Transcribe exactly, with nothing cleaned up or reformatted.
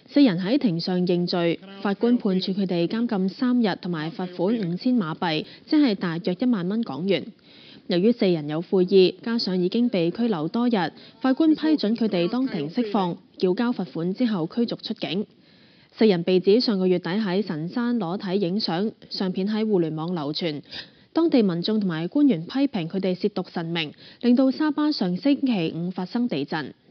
四人喺庭上認罪，法官判處佢哋監禁三日同埋罰款五千馬幣，即係大約一萬蚊港元。由於四人有悔意，加上已經被拘留多日，法官批准佢哋當庭釋放，繳交罰款之後驅逐出境。四人被指上個月底喺神山裸體影相，相片喺互聯網流傳。當地民眾同埋官員批評佢哋褻瀆神明，令到沙巴上星期五發生地震。